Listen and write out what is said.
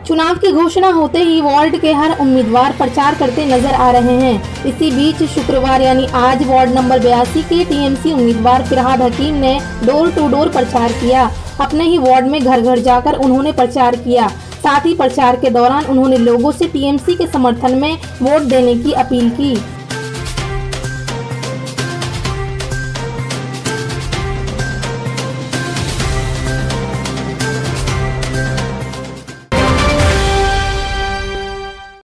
चुनाव की घोषणा होते ही वार्ड के हर उम्मीदवार प्रचार करते नजर आ रहे हैं। इसी बीच शुक्रवार यानी आज वार्ड नंबर 82 के टीएमसी उम्मीदवार फिरहाद हकीम ने डोर टू डोर प्रचार किया। अपने ही वार्ड में घर घर जाकर उन्होंने प्रचार किया। साथ ही प्रचार के दौरान उन्होंने लोगों से टीएमसी के समर्थन में वोट देने की अपील की।